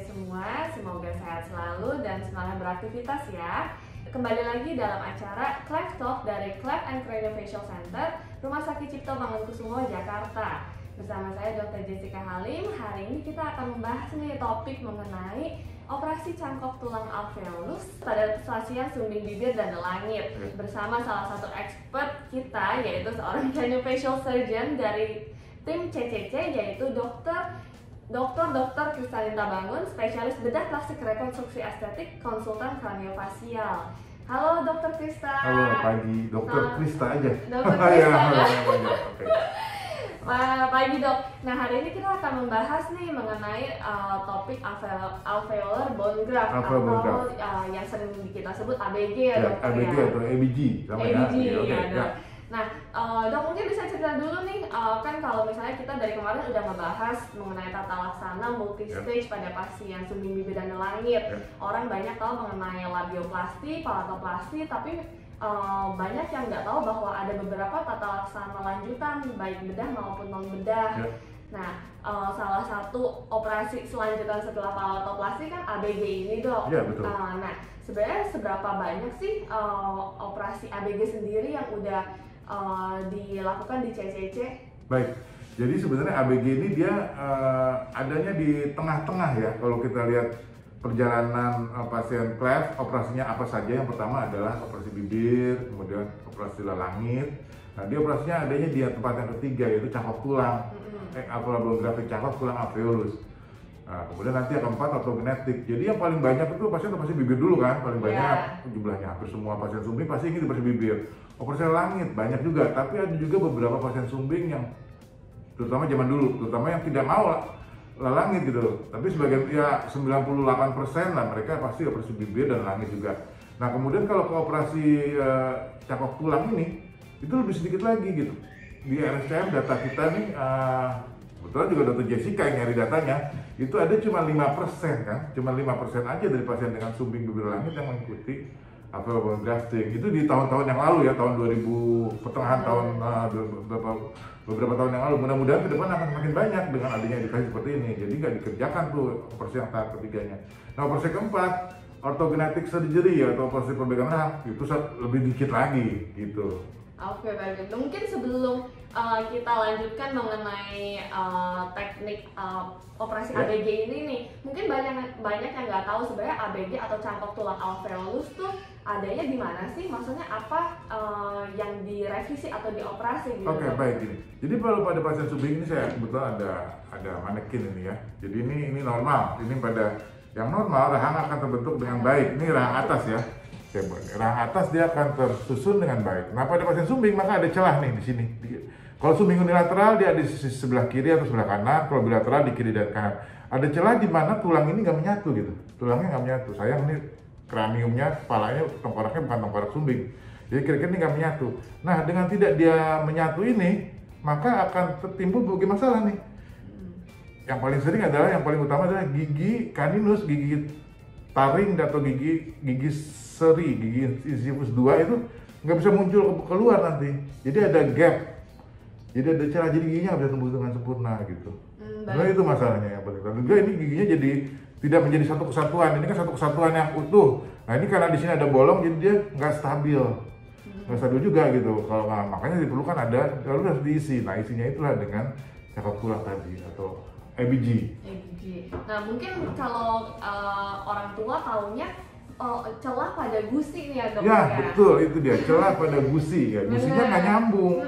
semua, semoga sehat selalu dan semangat beraktivitas ya. Kembali lagi dalam acara Cleft Talk dari Cleft and Craniofacial Center, Rumah Sakit Cipto Mangunkusumo, Jakarta. Bersama saya Dr. Jessica Halim. Hari ini kita akan membahas nih topik mengenai operasi cangkok tulang alveolus pada stasiun sumbing bibir dan langit. Bersama salah satu expert kita, yaitu seorang craniofacial surgeon dari tim CCC, yaitu Dr. Kristalita Bangun, spesialis bedah plastik rekonstruksi estetik, konsultan kraniofasial. Halo Dr. Krista. Halo pagi, Dr. Krista aja. Dr. Krista. Oke. Pagi dok. Nah hari ini kita akan membahas nih mengenai topik alveolar bone graft atau yang sering kita sebut ABG ya dok. ABG atau ABG sama ABG ya. ya dok. Nah, dok mungkin bisa cerita dulu nih, kan kalau misalnya kita dari kemarin udah ngebahas mengenai tata laksana multi-stage pada pasien sumbing bibir dan langit. Orang banyak tahu mengenai labioplasti, palatoplasti, tapi banyak yang nggak tahu bahwa ada beberapa tata laksana lanjutan, baik bedah maupun non-bedah. Nah, salah satu operasi selanjutan setelah palatoplasti kan ABG ini dok. Iya, betul. Nah, sebenarnya seberapa banyak sih operasi ABG sendiri yang udah dilakukan di CCC? Baik, jadi sebenarnya ABG ini dia adanya di tengah-tengah ya. Kalau kita lihat perjalanan pasien cleft, operasinya apa saja? Yang pertama adalah operasi bibir, kemudian operasi langit. Nah, dia operasinya adanya di tempat yang ketiga, yaitu cangkok tulang, alveolografik cangkok tulang alveolus. Nah, kemudian nanti yang keempat ortogenetik. Jadi yang paling banyak itu pasien operasi bibir dulu kan, paling banyak jumlahnya. Hampir semua pasien sumbing pasti ingin operasi bibir. Operasi langit banyak juga, tapi ada juga beberapa pasien sumbing yang terutama zaman dulu, terutama yang tidak mau langit gitu. Tapi sebagian ya 98% lah mereka pasti operasi bibir dan langit juga. Nah kemudian kalau ke operasi cangkok tulang ini itu lebih sedikit lagi gitu. Di RSCM data kita nih, kebetulan juga Dr. Jessica yang nyari datanya, itu ada cuma 5% kan, cuma 5% aja dari pasien dengan sumbing bibir langit yang mengikuti alveolar bone grafting. Itu di tahun-tahun yang lalu ya, tahun 2000, pertengahan tahun beberapa tahun yang lalu. Mudah-mudahan ke depan akan semakin banyak dengan adanya edukasi seperti ini. Jadi nggak dikerjakan tuh operasi yang tahap ketiganya. Nah operasi keempat, orthogenetic surgery ya, atau operasi perbaikan rahang, itu lebih dikit lagi gitu. Oke, baik. Mungkin sebelum kita lanjutkan mengenai teknik operasi ABG ini nih, mungkin banyak yang nggak tahu sebenarnya ABG atau cangkok tulang alveolus tuh adanya di mana sih? Maksudnya apa yang direvisi atau dioperasi gitu? Oke, baik gini. Jadi kalau pada pasien sumbing ini saya kebetulan ada manekin ini ya. Jadi ini normal. Ini pada yang normal rahang akan terbentuk dengan baik. Ini rahang atas ya. Rahang atas dia akan tersusun dengan baik. Nah pada pasien sumbing maka ada celah nih di sini. Kalau sumbing unilateral dia ada di sisi sebelah kiri atau sebelah kanan. Kalau bilateral di kiri dan kanan. Ada celah di mana tulang ini nggak menyatu gitu. Tulangnya nggak menyatu. Sayang ini kraniumnya, kepalanya, tengkoraknya bukan tengkorak sumbing. Jadi kira-kira ini nggak menyatu. Nah dengan tidak dia menyatu ini, maka akan timbul berbagai masalah nih. Yang paling sering adalah, yang paling utama adalah gigi caninus, gigi taring atau gigi seri, gigi incisivus 2 itu nggak bisa muncul keluar nanti. Jadi ada gap, jadi ada celah, jadi giginya nggak bisa tumbuh dengan sempurna gitu. Nah itu masalahnya yang paling utama. Juga ini giginya jadi tidak menjadi satu kesatuan. Ini kan satu kesatuan yang utuh. Nah ini karena di sini ada bolong, jadi dia nggak stabil, nggak stabil juga gitu. Kalau makanya diperlukan ada, lalu harus diisi. Nah isinya itulah dengan cangkok tulang tadi atau ABG. Nah mungkin kalau orang tua taunya celah pada gusi nih ya dok ya? Betul, itu dia, celah pada gusi ya, gusinya nggak nyambung.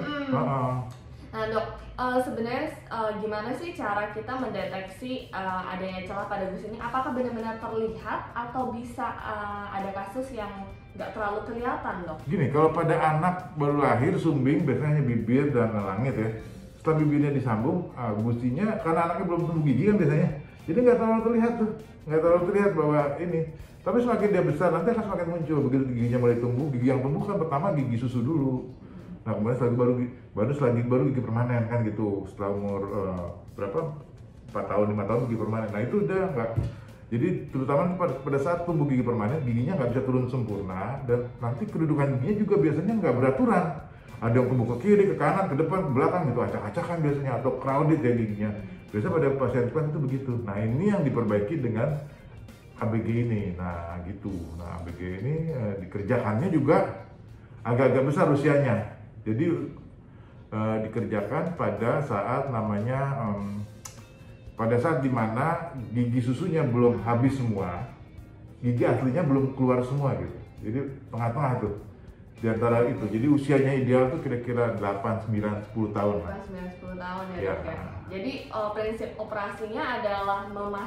Nah dok, sebenarnya gimana sih cara kita mendeteksi adanya celah pada gusi ini? Apakah benar-benar terlihat atau bisa ada kasus yang nggak terlalu kelihatan dok? Gini, kalau pada anak baru lahir sumbing biasanya bibir dan langit ya. Setelah bibirnya disambung, gusinya karena anaknya belum tumbuh gigi kan biasanya, jadi nggak terlalu terlihat tuh, nggak terlalu terlihat bahwa ini. Tapi semakin dia besar nanti akan semakin muncul. Begitu giginya mulai tumbuh, gigi yang tumbuh kan pertama gigi susu dulu. Nah kemudian selanjutnya baru gigi permanen kan gitu. Setelah umur berapa? 4 tahun, 5 tahun gigi permanen. Nah itu udah nggak. Jadi terutama pada saat tumbuh gigi permanen, giginya nggak bisa turun sempurna dan nanti kedudukan giginya juga biasanya nggak beraturan. Ada yang tumbuh ke kiri, ke kanan, ke depan, ke belakang gitu, acak-acakan biasanya atau crowded ya giginya. Biasanya pada pasien cleft itu begitu. Nah ini yang diperbaiki dengan ABG ini. Nah gitu. Nah ABG ini dikerjakannya juga agak-agak besar usianya. Jadi dikerjakan pada saat namanya pada saat dimana gigi susunya belum habis semua, gigi aslinya belum keluar semua gitu. Jadi tengah-tengah tuh di antara itu. Jadi usianya ideal tuh kira-kira 8, 9, 10 tahun. 8, 9, 10 tahun ya, Ya. Dok ya. Jadi prinsip operasinya adalah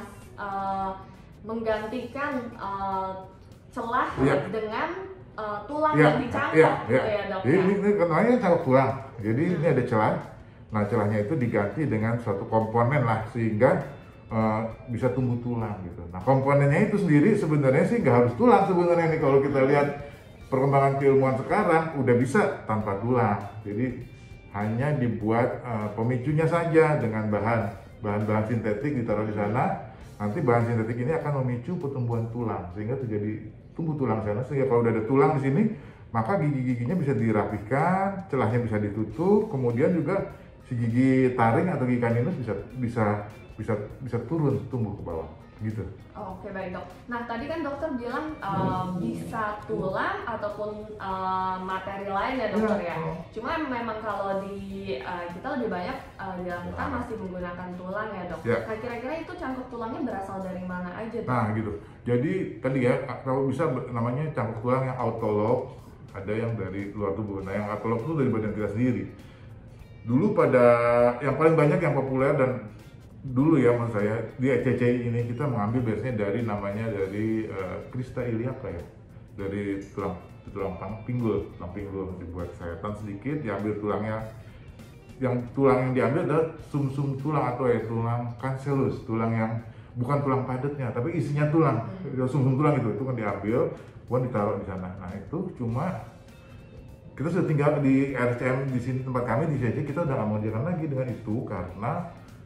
menggantikan celah Ya. dengan tulang Ya, yang dicangkok ya, gitu ya, Dok. Jadi Ya. ini namanya cangkok tulang. Jadi ini ada celah. Nah celahnya itu diganti dengan suatu komponen lah sehingga bisa tumbuh tulang gitu. Nah komponennya itu sendiri sebenarnya sih nggak harus tulang sebenarnya nih kalau kita lihat perkembangan keilmuan sekarang udah bisa tanpa tulang. Jadi hanya dibuat pemicunya saja dengan bahan-bahan sintetik ditaruh di sana. Nanti bahan sintetik ini akan memicu pertumbuhan tulang sehingga terjadi tumbuh tulang sana. Sehingga kalau udah ada tulang di sini, maka gigi-giginya bisa dirapihkan, celahnya bisa ditutup, kemudian juga si gigi taring atau gigi kaninus bisa turun tumbuh ke bawah gitu. Oh, oke, baik, Dok. Nah tadi kan dokter bilang bisa tulang ataupun materi lain ya, dokter ya. Cuma memang kalau di kita lebih banyak kita masih menggunakan tulang ya, Dok. Ya. Nah kira-kira itu cangkok tulangnya berasal dari mana aja, Dok? Nah gitu. Jadi tadi ya kalau bisa namanya cangkok tulang yang autolog, ada yang dari luar tubuh. Nah yang autolog itu dari badan kita sendiri. Dulu pada yang paling banyak yang populer dan dulu ya menurut saya di ECCI ini kita mengambil biasanya dari crista iliaca ya, dari tulang pinggul dibuat sayatan sedikit, diambil tulangnya. Tulang yang diambil adalah sumsum tulang atau tulang cancellus, tulang yang bukan tulang padatnya tapi isinya tulang, sumsum tulang itu kan diambil, kemudian ditaruh di sana. Nah itu cuma kita sudah tinggal di RCM di sini tempat kami di sini, kita udah nggak mengerjakan lagi dengan itu karena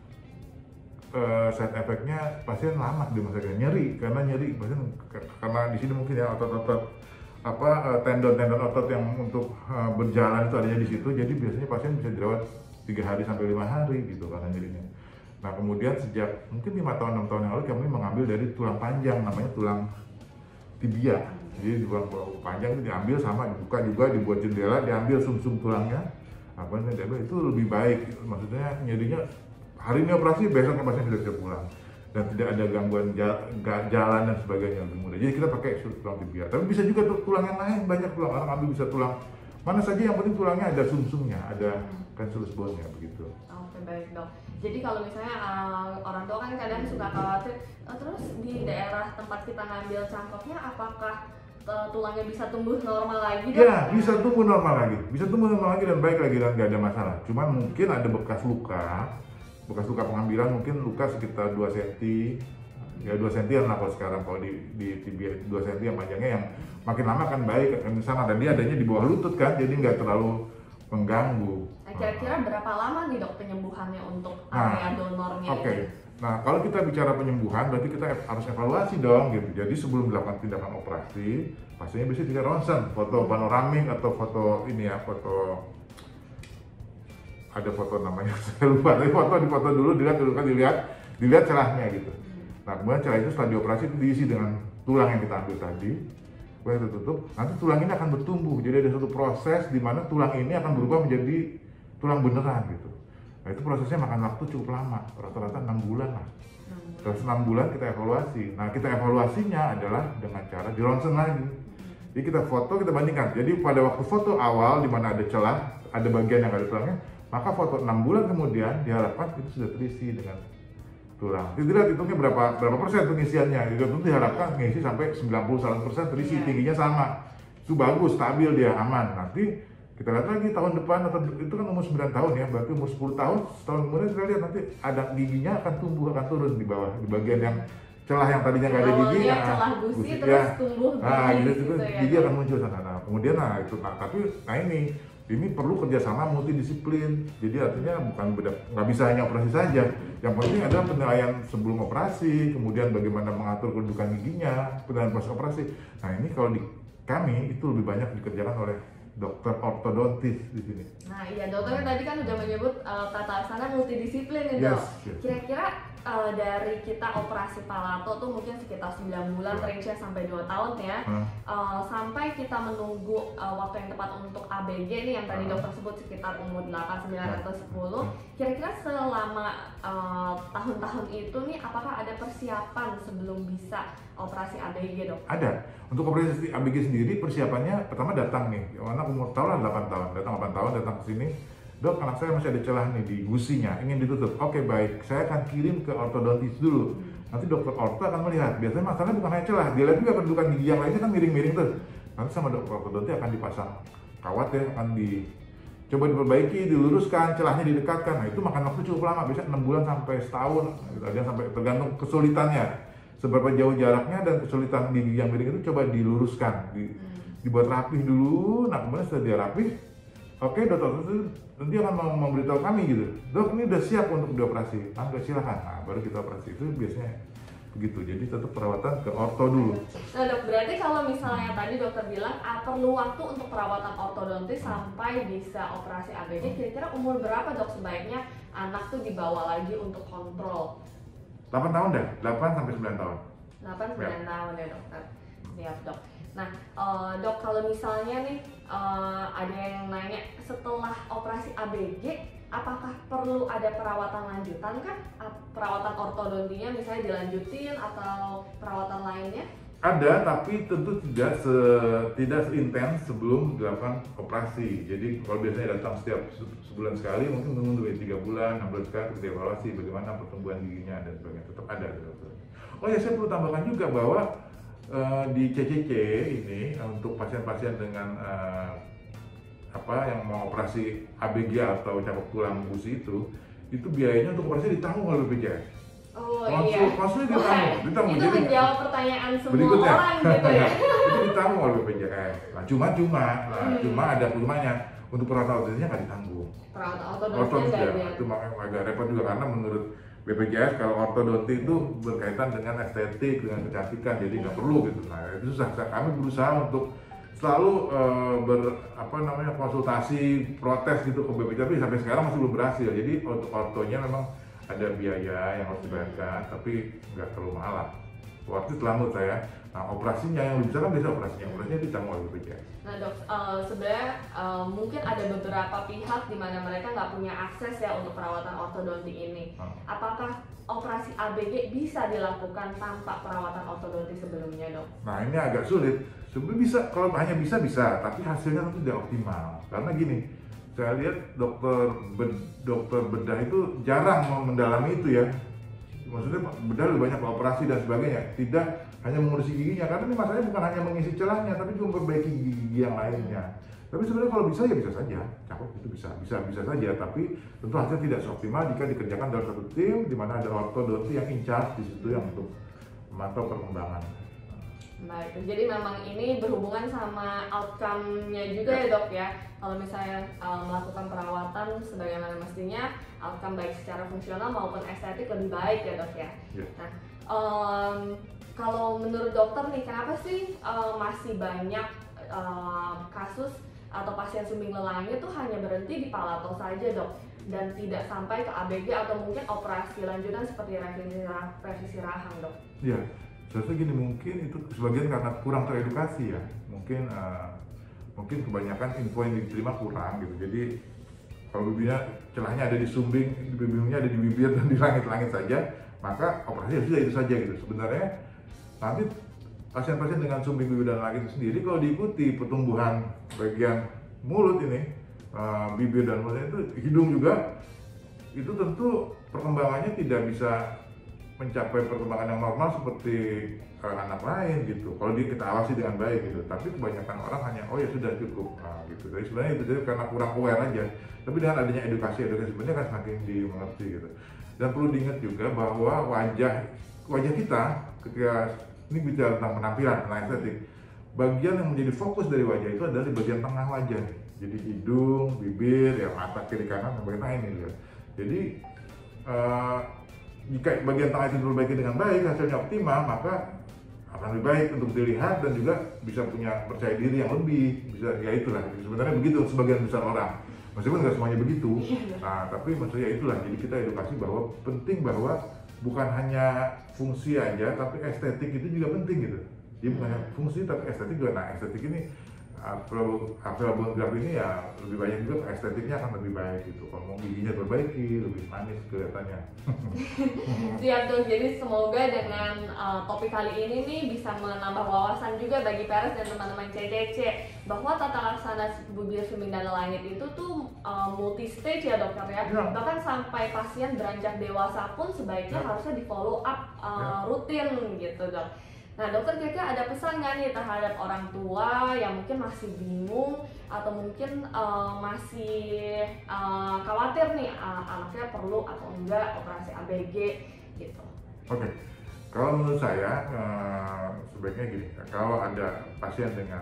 side effect-nya pasien lama di masa nyeri karena di sini mungkin ya otot-otot tendon-tendon otot yang untuk berjalan itu adanya di situ, jadi biasanya pasien bisa dirawat 3 hari sampai 5 hari gitu karena nyerinya. Nah kemudian sejak mungkin 5 tahun 6 tahun yang lalu kami mengambil dari tulang panjang namanya tulang tibia. Jadi tulang panjang itu diambil sama dibuka juga, dibuat jendela, diambil sumsum tulangnya, diambil itu lebih baik, maksudnya nyerinya hari ini operasi, besok pasien sudah bisa pulang dan tidak ada gangguan jalan dan sebagainya, lebih mudah. Jadi kita pakai tulang tibia. Tapi bisa juga tulang yang lain, banyak tulang, orang ambil bisa tulang mana saja yang penting tulangnya ada sumsumnya, ada cancellous bone-nya begitu. Oke, baik, Dok. Jadi kalau misalnya orang tua kan kadang suka khawatir, terus di daerah tempat kita ngambil cangkoknya apakah tulangnya bisa tumbuh normal lagi, Dok? Ya, bisa tumbuh normal lagi dan baik lagi dan nggak ada masalah. Cuman mungkin ada bekas luka pengambilan, mungkin luka sekitar 2 cm, ya 2 cm lah kalau sekarang, kalau di tibia 2 cm yang panjangnya, yang makin lama akan baik, akan sama, dan dia adanya di bawah lutut kan, jadi nggak terlalu mengganggu. Nah, kira-kira berapa lama nih, Dok, penyembuhannya untuk area donornya ini? Nah, kalau kita bicara penyembuhan, berarti kita harus evaluasi dong gitu. Jadi sebelum dilakukan tindakan operasi, pastinya bisa kita ronsen, foto panoramik atau foto ini ya, ada foto namanya saya lupa, tapi foto dulu, dilihat celahnya gitu. Nah kemudian celah itu setelah dioperasi itu diisi dengan tulang yang kita ambil tadi, kemudian kita tutup, nanti tulang ini akan bertumbuh. Jadi ada satu proses di mana tulang ini akan berubah menjadi tulang beneran gitu. Nah itu prosesnya makan waktu cukup lama, rata-rata 6 bulan lah. Terus 6 bulan kita evaluasi. Nah kita evaluasinya adalah dengan cara di ronsen lagi. Jadi kita foto, kita bandingkan. Jadi pada waktu foto awal di mana ada celah, ada bagian yang ada tulangnya, maka foto 6 bulan kemudian diharapkan itu sudah terisi dengan tulang. Tidak hitungnya berapa persen pengisiannya. Itu diharapkan mengisi sampai 90-100% terisi, tingginya sama. Itu bagus, stabil dia, aman. Nanti kita lihat lagi tahun depan, atau itu kan umur 9 tahun ya, berarti umur 10 tahun, setahun kemudian kita lihat nanti ada giginya akan tumbuh, akan turun di bawah, di bagian yang celah yang tadinya nggak ada gigi, celah gusi terus tumbuh gitu ya, gigi akan muncul sana. Nah, kemudian ini perlu kerjasama multidisiplin. Jadi artinya nggak bisa hanya operasi saja. Yang penting adalah penilaian sebelum operasi, kemudian bagaimana mengatur kedudukan giginya, penilaian pas operasi. Nah ini kalau di kami itu lebih banyak dikerjakan oleh dokter ortodontis di sini. Nah iya, dokter tadi kan udah menyebut tata laksana multidisiplin nih dok. Yes. Kira-kira dari kita operasi palato tuh mungkin sekitar 9 bulan, range sampai 2 tahun ya. Sampai kita menunggu waktu yang tepat untuk ABG nih yang tadi dokter sebut sekitar umur 8, 9 atau 10. Kira-kira selama tahun-tahun itu nih apakah ada persiapan sebelum bisa operasi ABG dok? Ada. Untuk operasi ABG sendiri persiapannya pertama datang nih, anak umur tahun 8 tahun, datang 8 tahun datang ke sini. Dok, anak saya masih ada celah nih di gusinya, ingin ditutup. Oke baik, saya akan kirim ke ortodontis dulu. Nanti dokter orto akan melihat. Biasanya masalahnya bukan hanya celah, dia lihat juga pendudukan gigi yang lainnya kan miring-miring tuh. Nanti sama dokter ortodontis akan dipasang kawat ya, akan coba diperbaiki, diluruskan, celahnya didekatkan. Nah itu makan waktu cukup lama, biasanya 6 bulan sampai setahun. Ada sampai tergantung kesulitannya, seberapa jauh jaraknya dan kesulitan gigi yang miring itu coba diluruskan, dibuat rapih dulu. Nah kemudian setelah dia rapih, oke dokter itu nanti akan memberitahu kami gitu, dok ini udah siap untuk dioperasi, udah silakan. Nah baru kita operasi, itu biasanya begitu. Jadi tetap perawatan ke orto dulu. Nah dok, berarti kalau misalnya tadi dokter bilang perlu waktu untuk perawatan ortodontis sampai bisa operasi ABG, kira-kira umur berapa dok sebaiknya anak tuh dibawa lagi untuk kontrol? 8 tahun dah, 8 sampai 9 tahun. 8-9 tahun ya dokter. Siap dok. Nah dok, kalau misalnya nih ada yang nanya setelah operasi ABG apakah perlu ada perawatan lanjutan kah? Perawatan ortodontinya misalnya dilanjutin atau perawatan lainnya? Ada, tapi tentu tidak seintens sebelum dilakukan operasi. Jadi kalau biasanya datang setiap sebulan sekali, mungkin menunggu 3 bulan, 6 bulan sekali untuk dievaluasi bagaimana pertumbuhan giginya dan sebagainya. Tetap ada. Oh ya, saya perlu tambahkan juga bahwa di CCC ini untuk pasien-pasien dengan yang mau operasi ABG atau cabut tulang gusi itu biayanya untuk operasi ditanggung oleh BPJS. Oh iya. Konsulnya ditanggung. Itu Jadi, menjawab pertanyaan semua berikutnya, orang gitu ya. itu ditanggung oleh BPJS. Nah, cuma ada kurmanya. Untuk perawatan ortodontisnya nggak ditanggung. Perawatan ortodontisnya nggak ada. Itu makanya agak repot juga karena menurut BPJS kalau ortodonti itu berkaitan dengan estetik, dengan kecantikan, jadi nggak perlu gitu. Nah itu susah. Kami berusaha untuk selalu konsultasi, protes gitu ke BPJS, tapi sampai sekarang masih belum berhasil. Jadi untuk ortonya memang ada biaya yang harus dibayarkan, tapi nggak terlalu mahal lah. Waktu itu menurut saya. Nah operasinya yang lebih besar kan biasa operasinya ditanggung oleh BPJS. Nah dok, sebenarnya mungkin ada beberapa pihak di mana mereka nggak punya akses ya untuk perawatan ortodonti ini. Apakah operasi ABG bisa dilakukan tanpa perawatan ortodonti sebelumnya dok? Nah ini agak sulit. Sebenarnya bisa, kalau hanya bisa, tapi hasilnya tentu tidak optimal. Karena gini, saya lihat dokter bedah itu jarang mendalami itu ya. Maksudnya bedah lebih banyak operasi dan sebagainya, tidak hanya mengurusi giginya, karena ini masalahnya bukan hanya mengisi celahnya, tapi juga memperbaiki gigi yang lainnya. Tapi sebenarnya kalau bisa ya bisa saja, cakep itu bisa saja, tapi tentu hasilnya tidak seoptimal jika dikerjakan dalam satu tim di mana ada ortodonti yang in charge di situ yang untuk memantau perkembangan. Baik, jadi memang ini berhubungan sama outcome-nya juga ya dok ya. Kalau misalnya melakukan perawatan sebagaimana mestinya, outcome baik secara fungsional maupun estetik lebih baik ya dok ya. Nah, kalau menurut dokter nih, kenapa sih masih banyak kasus atau pasien sumbing lelangnya tuh hanya berhenti di palato saja dok, dan tidak sampai ke ABG atau mungkin operasi lanjutan seperti revisi rahang dok? Iya. Saya gini, mungkin itu sebagian karena kurang teredukasi ya, mungkin kebanyakan info yang diterima kurang gitu. Jadi kalau bibirnya celahnya ada di sumbing, bibirnya ada di bibir dan di langit-langit saja, maka operasi sudah itu saja gitu. Sebenarnya nanti pasien-pasien dengan sumbing bibir dan langit itu sendiri kalau diikuti pertumbuhan bagian mulut ini, bibir dan mulutnya itu, hidung juga, itu tentu perkembangannya tidak bisa mencapai perkembangan yang normal seperti anak lain gitu. Kalau kita awasi dengan baik gitu. Tapi kebanyakan orang hanya oh ya sudah cukup gitu. Jadi sebenarnya itu karena kurang aware aja. Tapi dengan adanya edukasi sebenarnya kan semakin dimengerti gitu. Dan perlu diingat juga bahwa wajah kita ketika ini bicara tentang penampilan, tentang estetik, bagian yang menjadi fokus dari wajah itu adalah di bagian tengah wajah. Jadi hidung, bibir, ya mata kiri kanan, bagian tengah ini gitu. Jadi jika bagian tengah itu diperbaiki dengan baik, hasilnya optimal, maka akan lebih baik untuk dilihat dan juga bisa punya percaya diri yang lebih, bisa ya itulah sebenarnya begitu sebagian besar orang, meskipun nggak semuanya begitu. Nah tapi maksudnya itulah, jadi kita edukasi bahwa penting bahwa bukan hanya fungsi aja tapi estetik itu juga penting gitu. Jadi bukan hanya fungsi tapi estetik juga. Nah estetik ini available grab ini ya lebih banyak juga estetiknya akan lebih baik gitu. Kalau mau giginya perbaiki, lebih manis kelihatannya. Siap dok, jadi semoga dengan topik kali ini nih bisa menambah wawasan juga bagi parents dan teman-teman CCC bahwa tata laksana bibir sumber dan langit itu tuh multi stage ya dokter ya. Bahkan sampai pasien beranjak dewasa pun sebaiknya harusnya di follow up rutin gitu dok. Nah dokter kira-kira ada pesan nggak nih terhadap orang tua yang mungkin masih bingung atau mungkin masih khawatir nih anaknya perlu atau enggak operasi ABG gitu? Oke. Kalau menurut saya sebaiknya gini, kalau ada pasien dengan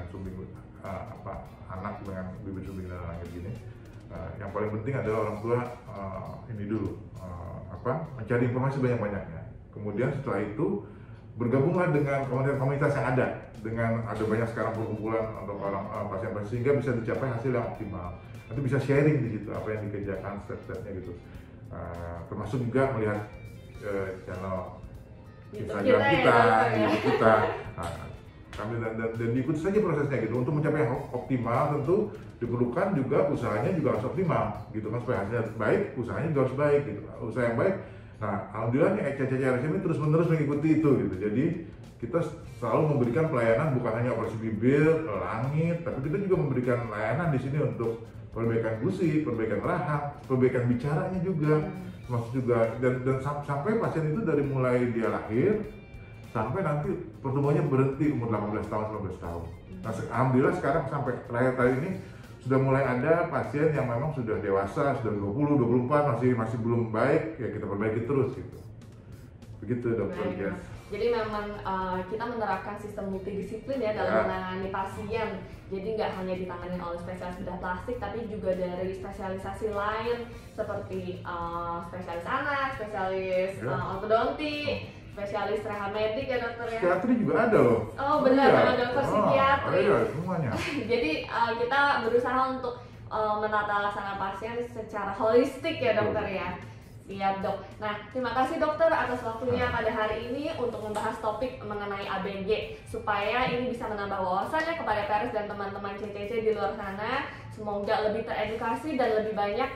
anak dengan bibir sumber dan langit gini, yang paling penting adalah orang tua ini dulu mencari informasi banyak-banyaknya. Kemudian setelah itu bergabunglah dengan komunitas-komunitas yang ada, dengan ada banyak sekarang perkumpulan untuk orang pasien-pasien sehingga bisa dicapai hasil yang optimal. Nanti bisa sharing di situ apa yang dikerjakan step-stepnya gitu. Termasuk juga melihat channel Instagram kita, YouTube kita. Kami dan diikuti saja prosesnya gitu. Untuk mencapai yang optimal tentu diperlukan juga usahanya juga harus optimal gitu kan, supaya hasilnya baik, usahanya juga harus baik gitu. Usaha yang baik. Nah, alhamdulillah nih CCC ini terus-menerus mengikuti itu gitu. Jadi kita selalu memberikan pelayanan bukan hanya operasi bibir, langit, tapi kita juga memberikan layanan di sini untuk perbaikan gusi, perbaikan rahang, perbaikan bicaranya juga, termasuk juga dan sampai pasien itu dari mulai dia lahir sampai nanti pertumbuhannya berhenti umur 18 tahun, 19 tahun. Nah, alhamdulillah sekarang sampai terakhir ini sudah mulai ada pasien yang memang sudah dewasa, sudah 20, 24 masih belum baik, ya kita perbaiki terus gitu. Begitu dokter. Yes. Jadi memang kita menerapkan sistem multidisiplin ya dalam menangani pasien. Jadi nggak hanya ditangani oleh spesialis bedah plastik, tapi juga dari spesialisasi lain seperti spesialis anak, spesialis ortodonti, spesialis rehab medik ya dokter ya. Psikiatri juga ada loh. Oh benar, dokter psikiatri. Iya, semuanya. Jadi kita berusaha untuk menata laksana pasien secara holistik ya dokter ya. Siap dok. Nah terima kasih dokter atas waktunya pada hari ini untuk membahas topik mengenai ABG supaya ini bisa menambah wawasannya kepada parents dan teman-teman CCC di luar sana. Semoga lebih teredukasi dan lebih banyak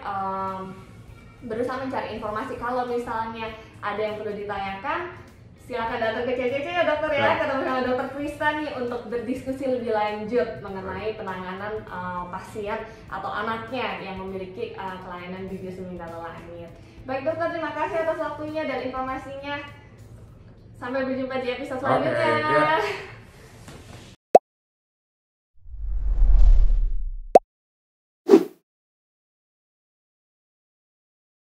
berusaha mencari informasi. Kalau misalnya ada yang perlu ditanyakan, silakan datang ke CCC ya dokter ya, ketemu sama dokter Krista nih untuk berdiskusi lebih lanjut mengenai penanganan pasien atau anaknya yang memiliki kelainan bibir sumber dan langit. Baik dokter, terima kasih atas waktunya dan informasinya. Sampai berjumpa di episode selanjutnya.